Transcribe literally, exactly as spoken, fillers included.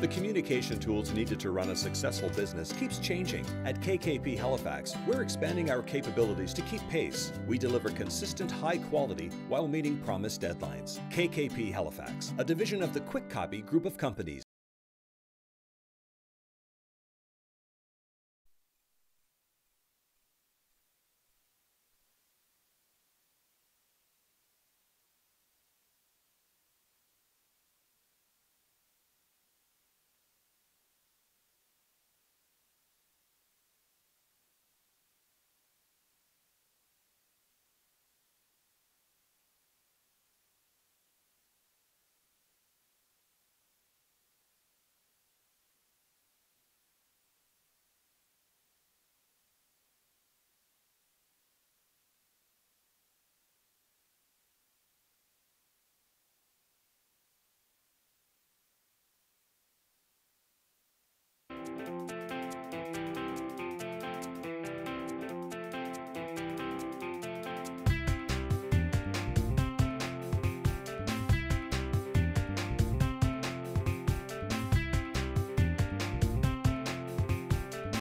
The communication tools needed to run a successful business keeps changing. At K K P Halifax, we're expanding our capabilities to keep pace. We deliver consistent high quality while meeting promised deadlines. K K P Halifax, a division of the Quick Copy Group of Companies.